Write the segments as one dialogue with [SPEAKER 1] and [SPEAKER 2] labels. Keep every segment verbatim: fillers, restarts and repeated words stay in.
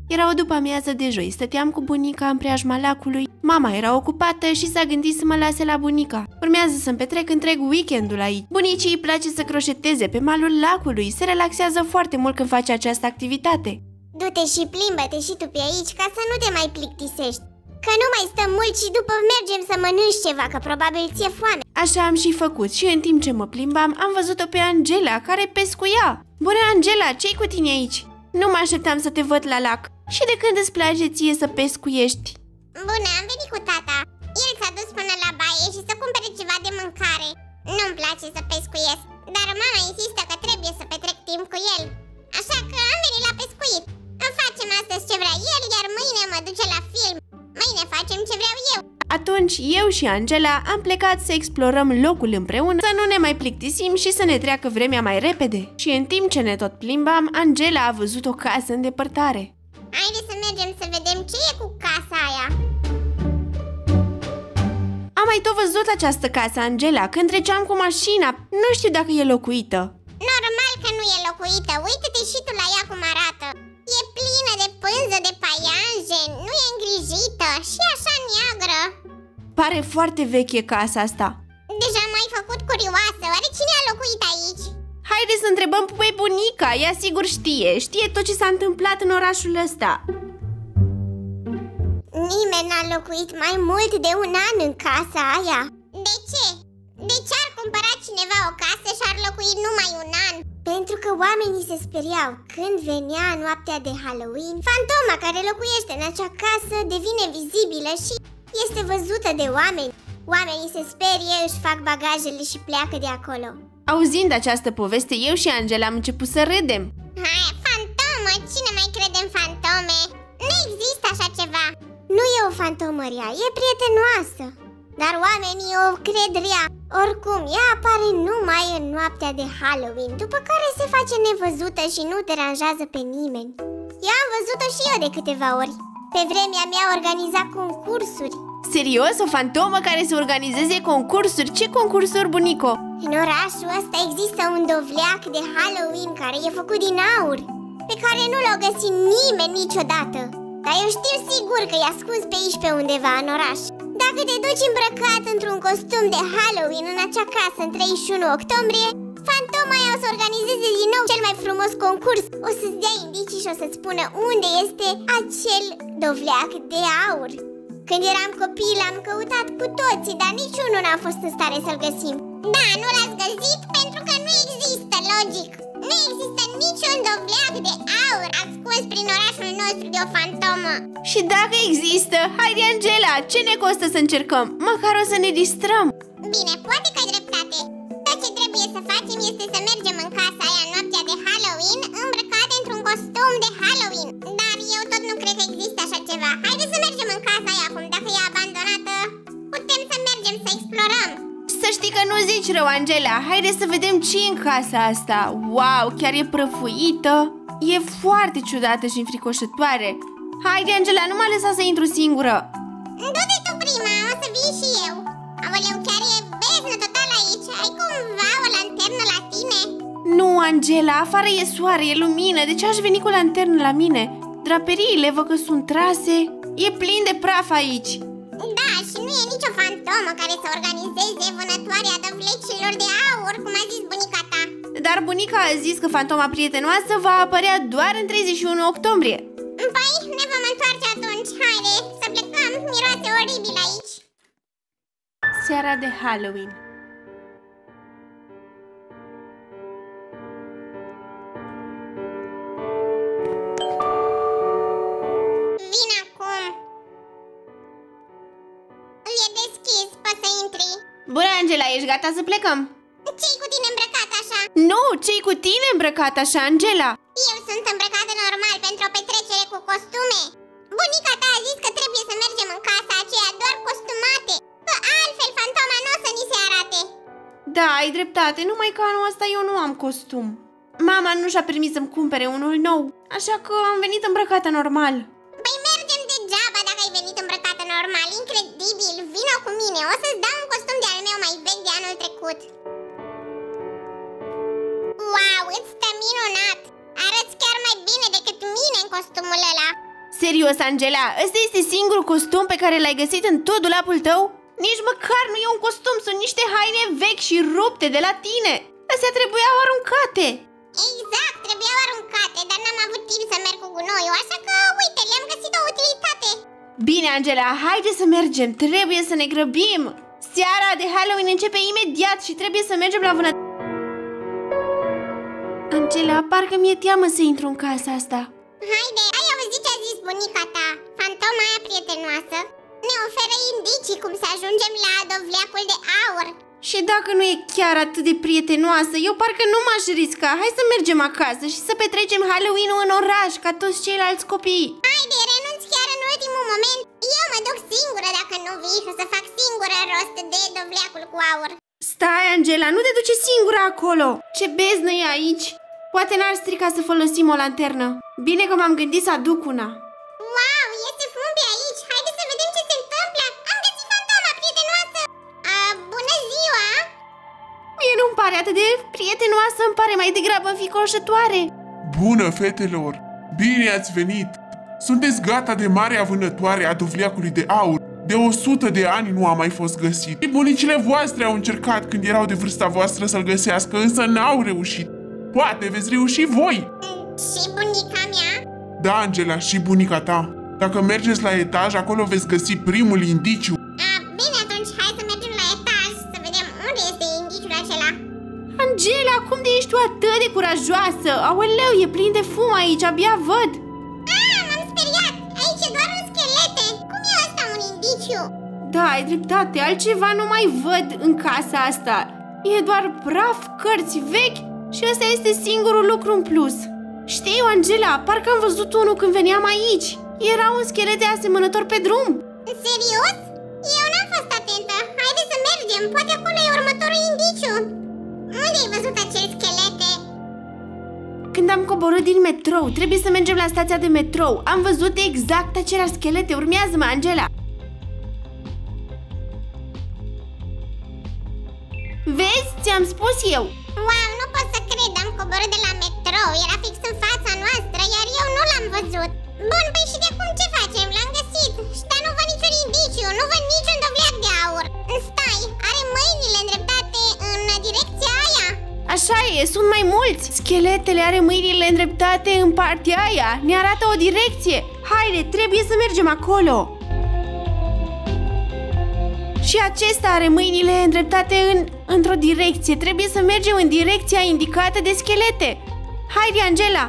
[SPEAKER 1] Era o după-amiază de joi, stăteam cu bunica în preajma lacului. Mama era ocupată și s-a gândit să mă lase la bunica. Urmează să-mi petrec întreg weekendul aici. Bunicii îi place să croșeteze pe malul lacului, se relaxează foarte mult când face această activitate.
[SPEAKER 2] Du-te și plimbă-te și tu pe aici ca să nu te mai plictisești. Că nu mai stăm mult și după mergem să mănânci ceva, că probabil ți-e foame.
[SPEAKER 1] Așa am și făcut și în timp ce mă plimbam am văzut-o pe Angela, care pescuia. Bună, Angela, ce-i cu tine aici? Nu mă așteptam să te văd la lac. Și de când îți place ție să pescuiești?
[SPEAKER 2] Bună, am venit cu tata. El s-a dus până la baie și să cumpere ceva de mâncare. Nu-mi place să pescuiesc, dar mama insistă că trebuie să petrec timp cu el. Așa că am venit la pescuit. Îmi facem astăzi ce vrea el, iar mâine mă duce la film. Mâine facem ce vreau eu.
[SPEAKER 1] Atunci eu și Angela am plecat să explorăm locul împreună, să nu ne mai plictisim și să ne treacă vremea mai repede. Și în timp ce ne tot plimbam, Angela a văzut o casă în depărtare.
[SPEAKER 2] Haide să mergem să vedem ce e cu casa aia.
[SPEAKER 1] Am mai tot văzut această casă, Angela, când treceam cu mașina. Nu știu dacă e locuită.
[SPEAKER 2] Normal că nu e locuită, uită-te și tu la ea cum arată. E plină de pânză, de paianje, nu e îngrijită și așa neagră.
[SPEAKER 1] Pare foarte veche casa asta.
[SPEAKER 2] Deja m-ai făcut curioasă, oare cine a locuit aici?
[SPEAKER 1] Haide să întrebăm pe bunica, ea sigur știe, știe tot ce s-a întâmplat în orașul ăsta.
[SPEAKER 2] Nimeni n-a locuit mai mult de un an în casa aia. De ce? De ce ar cumpăra cineva o casă și ar locui numai un an? Pentru că oamenii se speriau când venea noaptea de Halloween. Fantoma care locuiește în acea casă devine vizibilă și este văzută de oameni. Oamenii se sperie, își fac bagajele și pleacă de acolo.
[SPEAKER 1] Auzind această poveste, eu și Angela am început să râdem.
[SPEAKER 2] Hai, fantomă! Cine mai crede în fantome? Nu există așa ceva. Nu e o fantomă rea, e prietenoasă. Dar oamenii o cred rea. Oricum, ea apare numai în noaptea de Halloween, după care se face nevăzută și nu deranjează pe nimeni. Eu am văzut-o și eu de câteva ori. Pe vremea mea organiza concursuri.
[SPEAKER 1] Serios? O fantomă care să organizeze concursuri? Ce concursuri, bunico?
[SPEAKER 2] În orașul ăsta există un dovleac de Halloween care e făcut din aur, pe care nu l-a găsit nimeni niciodată. Dar eu știu sigur că e ascuns pe aici pe undeva în oraș. Dacă te duci îmbrăcat într-un costum de Halloween în acea casă în treizeci și unu octombrie, fantoma aia o să organizeze din nou cel mai frumos concurs. O să-ți dea indicii și o să-ți spună unde este acel dovleac de aur. Când eram copii l-am căutat cu toții, dar niciunul n-a fost în stare să-l găsim. Da, nu l-ați găsit pentru că nu există, logic. Nu există niciun dovleac de aur ascuns prin orașul nostru de o fantomă.
[SPEAKER 1] Și dacă există, haide, Angela, ce ne costă să încercăm? Măcar o să ne distrăm.
[SPEAKER 2] Bine, poate că ai dreptate. Tot ce trebuie să facem este să mergem în casa aia noaptea de Halloween îmbrăcate într-un costum de Halloween. Dar eu tot nu cred că există așa ceva. Haide să mergem în casa aia acum. Dacă e abandonată, putem să mergem să explorăm.
[SPEAKER 1] Să știi că nu zici rău, Angela. Haide să vedem ce e în casa asta. Wow, chiar e prăfuită. E foarte ciudată și înfricoșătoare. Haide, Angela, nu m-a lăsat să intru singură.
[SPEAKER 2] Du-te tu prima, o să vin și eu. Aoleu, chiar e beznă total aici. Ai cumva o lanternă la tine?
[SPEAKER 1] Nu, Angela, afară e soare, e lumină. De ce aș veni cu lanternă la mine? Draperiile văd că sunt trase. E plin de praf aici.
[SPEAKER 2] Da, și nu e nicio fantomă care să organizeze vânătoarea dovlecilor de aur, cum a zis bunica ta.
[SPEAKER 1] Dar bunica a zis că fantoma prietenoasă va apărea doar în treizeci și unu octombrie.
[SPEAKER 2] Păi, ne vom întoarce atunci. Haide, să plecăm, miroase oribil aici.
[SPEAKER 1] Seara de Halloween.
[SPEAKER 2] Vin acum. E deschis, poți să intri.
[SPEAKER 1] Bună, Angela, ești gata să plecăm?
[SPEAKER 2] Ce-i cu tine îmbrăcat așa?
[SPEAKER 1] Nu, ce-i cu tine îmbrăcat așa, Angela?
[SPEAKER 2] Eu sunt îmbrăcată normal pentru o petrecere cu costume. Bunica ta a zis că trebuie să mergem în casa aceea doar costumate, că altfel fantoma nu o să ni se arate.
[SPEAKER 1] Da, ai dreptate, numai că anul ăsta eu nu am costum. Mama nu și-a permis să-mi cumpere unul nou, așa că am venit îmbrăcată normal.
[SPEAKER 2] Păi mergem degeaba dacă ai venit îmbrăcată normal, incredibil. Vino cu mine, o să-ți dau un costum de-al meu mai vechi de anul trecut. Wow, îți stă minunat! Arăți chiar mai bine decât mine în costumul ăla.
[SPEAKER 1] Serios, Angela, ăsta este singurul costum pe care l-ai găsit în tot dulapul tău? Nici măcar nu e un costum, sunt niște haine vechi și rupte de la tine. Astea trebuiau aruncate.
[SPEAKER 2] Exact, trebuiau aruncate, dar n-am avut timp să merg cu gunoiul, așa că, uite, le-am găsit o utilitate.
[SPEAKER 1] Bine, Angela, haide să mergem, trebuie să ne grăbim. Seara de Halloween începe imediat și trebuie să mergem la vânătoare. Angela, parcă mi-e teamă să intru în casa asta.
[SPEAKER 2] Haide, ai auzit ce a zis bunica ta? Fantoma aia prietenoasă ne oferă indicii cum să ajungem la dovleacul de aur.
[SPEAKER 1] Și dacă nu e chiar atât de prietenoasă, eu parcă nu m-aș risca. Hai să mergem acasă și să petrecem Halloween-ul în oraș, ca toți ceilalți copii.
[SPEAKER 2] Haide, renunți chiar în ultimul moment. Eu mă duc singură dacă nu vii și o să fac singură rost de dovleacul cu aur.
[SPEAKER 1] Stai, Angela, nu te duce singură acolo. Ce beznă e aici. Poate n-ar strica să folosim o lanternă. Bine că m-am gândit să aduc una.
[SPEAKER 2] Wow, este fum pe aici. Haide să vedem ce se întâmplă. Am găsit fantoma prietenoasă. Uh, bună ziua!
[SPEAKER 1] Mie nu-mi pare atât de prietenoasă, îmi pare mai degrabă înficoșătoare.
[SPEAKER 3] Bună, fetelor! Bine ați venit! Sunteți gata de marea vânătoare a dovleacului de aur? De o sută de ani nu a mai fost găsit. Și bunicile voastre au încercat când erau de vârsta voastră să-l găsească, însă n-au reușit. Poate veți reuși voi!
[SPEAKER 2] Și bunica mea?
[SPEAKER 3] Da, Angela, și bunica ta. Dacă mergeți la etaj, acolo veți găsi primul indiciu.
[SPEAKER 2] A, bine, atunci hai să mergem la etaj să vedem unde este indiciul acela.
[SPEAKER 1] Angela, cum de ești tu atât de curajoasă? Aoleu, e plin de fum aici, abia văd.
[SPEAKER 2] Ah, m-am speriat! Aici e doar un schelete. Cum e ăsta un indiciu?
[SPEAKER 1] Da, ai dreptate, altceva nu mai văd în casa asta. E doar praf, cărți vechi și ăsta este singurul lucru în plus. Știu, Angela, parcă am văzut unul când veneam aici. Era un schelete asemănător pe drum.
[SPEAKER 2] Serios? Eu n-am fost atentă. Haide să mergem, poate acolo e următorul indiciu. Unde ai văzut acel schelete?
[SPEAKER 1] Când am coborât din metrou, trebuie să mergem la stația de metrou. Am văzut exact același schelete. Urmează-mă, Angela. Vezi? Ți-am spus eu.
[SPEAKER 2] Wow, nu pot să cred, am coborât de la metrou. Era fix în fața noastră, iar eu nu l-am văzut. Bun, păi și de acum ce facem? L-am găsit. Dar nu văd niciun indiciu, nu văd niciun dovleac de aur. Stai, are mâinile îndreptate în direcția aia.
[SPEAKER 1] Așa e, sunt mai mulți. Scheletele are mâinile îndreptate în partea aia. Ne arată o direcție. Haide, trebuie să mergem acolo. Și acesta are mâinile îndreptate în, într-o direcție. Trebuie să mergem în direcția indicată de schelete. Haide, Angela!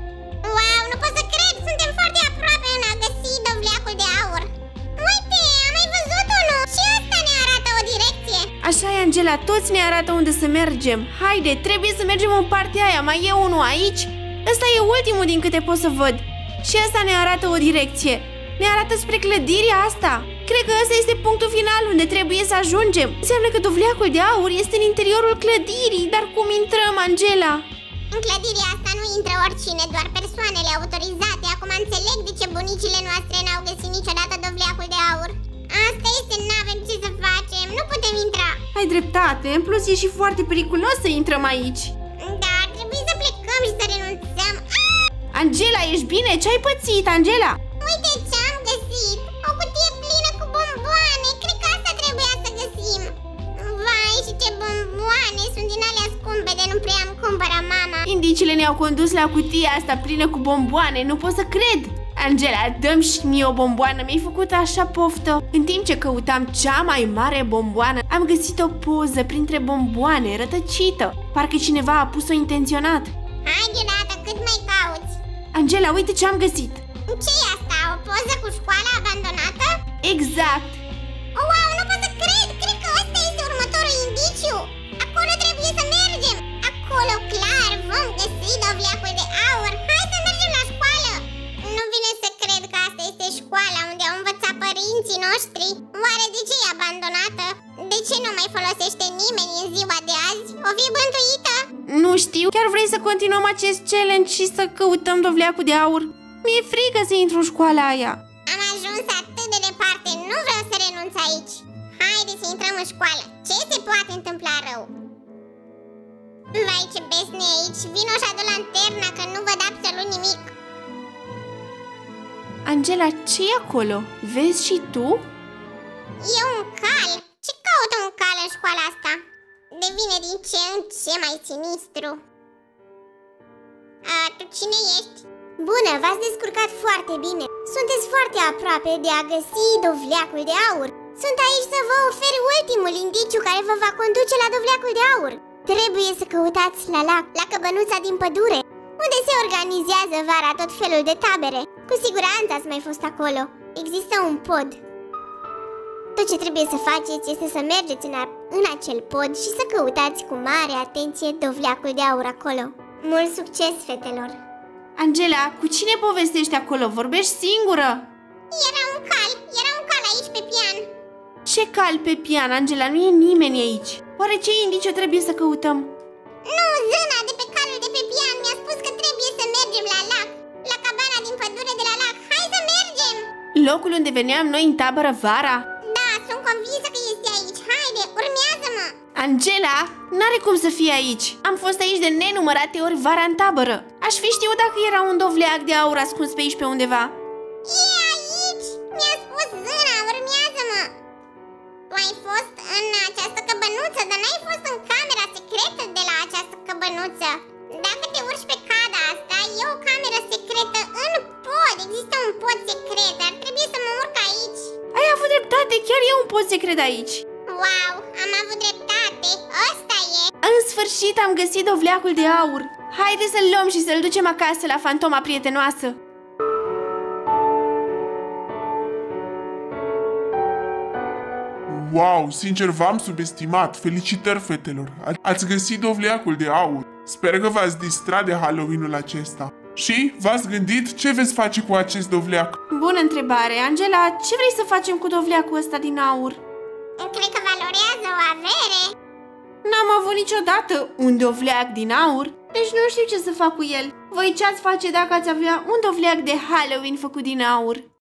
[SPEAKER 2] Wow, nu pot să cred! Suntem foarte aproape în a găsi dovleacul de aur. Uite, am mai văzut unul! Și ăsta ne arată o direcție.
[SPEAKER 1] Așa e, Angela, toți ne arată unde să mergem. Haide, trebuie să mergem în partea aia. Mai e unul aici. Ăsta e ultimul din câte pot să văd. Și ăsta ne arată o direcție. Ne arată spre clădirea asta. Cred că ăsta este punctul final unde trebuie să ajungem. Înseamnă că dovleacul de aur este în interiorul clădirii. Dar cum intrăm, Angela?
[SPEAKER 2] În clădirea asta nu intră oricine, doar persoanele autorizate. Acum înțeleg de ce bunicile noastre n-au găsit niciodată dovleacul de aur. Asta este, n-avem ce să facem, nu putem intra.
[SPEAKER 1] Ai dreptate, în plus e și foarte periculos să intrăm aici.
[SPEAKER 2] Da, ar trebui să plecăm și să renunțăm.
[SPEAKER 1] Angela, ești bine? Ce-ai pățit, Angela?
[SPEAKER 2] Uite ce am găsit, o cutie plină cu bomboane. Cred că asta trebuia să găsim. Vai, și ce bomboane, sunt din alea scumpe de nu prea îmi cumpără mama.
[SPEAKER 1] Indiciile ne-au condus la cutia asta plină cu bomboane, nu pot să cred. Angela, dă-mi și mie o bomboană, mi-ai făcut așa poftă. În timp ce căutam cea mai mare bomboană, am găsit o poză printre bomboane, rătăcită. Parcă cineva a pus-o intenționat.
[SPEAKER 2] Hai deodată, cât mai cauți?
[SPEAKER 1] Angela, uite ce am găsit.
[SPEAKER 2] Ce e asta? O poză cu școala abandonată?
[SPEAKER 1] Exact.
[SPEAKER 2] Wow, nu pot să cred! Cred că ăsta este următorul indiciu. Acolo trebuie să mergem. Acolo, clar, vom găsi dovleacul de aur. Hai să mergem la școală. Nu vine să cred că asta este școala unde au învățat părinții noștri. Oare de ce e abandonată? De ce nu mai folosește nimeni în ziua de azi? O fi bântuită?
[SPEAKER 1] Nu știu. Chiar vrei să continuăm acest challenge și să căutăm dovleacul de aur? Mi-e frică să intru în școala aia.
[SPEAKER 2] Am ajuns atât de departe, nu vreau să renunț aici. Haide să intrăm în școală. Ce se poate întâmpla rău? Vai, ce besne aici. Vino și adu lanterna, că nu văd absolut nimic.
[SPEAKER 1] Angela, ce-i acolo? Vezi și tu?
[SPEAKER 2] E un cal. Ce caută un cal în școala asta? Devine din ce în ce mai sinistru. A, tu cine ești? Bună, v-ați descurcat foarte bine. Sunteți foarte aproape de a găsi dovleacul de aur. Sunt aici să vă ofer ultimul indiciu care vă va conduce la dovleacul de aur. Trebuie să căutați la lac, la căbănuța din pădure, unde se organizează vara tot felul de tabere. Cu siguranță ați mai fost acolo. Există un pod. Tot ce trebuie să faceți este să mergeți în, în acel pod și să căutați cu mare atenție dovleacul de aur acolo. Mult succes, fetelor!
[SPEAKER 1] Angela, cu cine povestești acolo? Vorbești singură?
[SPEAKER 2] Era un cal, era un cal aici pe pian.
[SPEAKER 1] Ce cal pe pian, Angela? Nu e nimeni aici. Oare ce indiciu trebuie să căutăm?
[SPEAKER 2] Nu, zâna de pe calul de pe pian mi-a spus că trebuie să mergem la lac, la cabana din pădure de la lac. Hai să mergem!
[SPEAKER 1] Locul unde veneam noi în tabără vara?
[SPEAKER 2] Da, sunt convinsă că este aici. Haide, urmează-mă!
[SPEAKER 1] Angela, n-are cum să fie aici. Am fost aici de nenumărate ori vara în tabără. Aș fi știut dacă era un dovleac de aur ascuns pe aici pe undeva.
[SPEAKER 2] E aici! Mi-a spus zâna, urmează-mă! Tu ai fost în această căbănuță, dar n-ai fost în camera secretă de la această căbănuță. Dacă te urci pe cada asta, e o cameră secretă în pod. Există un pod secret, ar trebui să mă urc aici.
[SPEAKER 1] Ai avut dreptate, chiar e un pod secret aici.
[SPEAKER 2] Wow, am avut dreptate, ăsta e.
[SPEAKER 1] În sfârșit am găsit dovleacul de aur. Haide să-l luăm și să-l ducem acasă la fantoma prietenoasă.
[SPEAKER 3] Wow, sincer v-am subestimat. Felicitări, fetelor. A- ați găsit dovleacul de aur. Sper că v-ați distrat de Halloween-ul acesta. Și v-ați gândit ce veți face cu acest dovleac?
[SPEAKER 1] Bună întrebare, Angela. Ce vrei să facem cu dovleacul ăsta din aur?
[SPEAKER 2] Cred că valorează o avere.
[SPEAKER 1] N-am avut niciodată un dovleac din aur, deci nu știu ce să fac cu el. Voi ce ați face dacă ați avea un dovleac de Halloween făcut din aur?